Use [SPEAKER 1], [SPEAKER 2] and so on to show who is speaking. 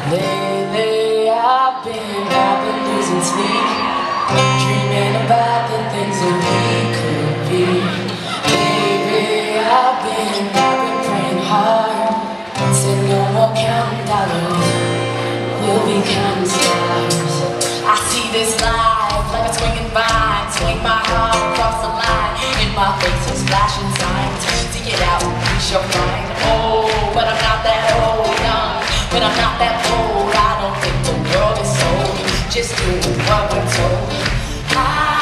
[SPEAKER 1] Lately I've been losing sleep, dreaming about the things that we could be. Baby, I've been praying hard, said no more counting dollars, we'll be counting stars. I see this life like a swinging vine, swing my heart across the line, in my face is flashing signs, to get out, we shall find. Oh, but I'm not that old, young, but I'm not that bold. I don't think the world is sold, just doing what we're told.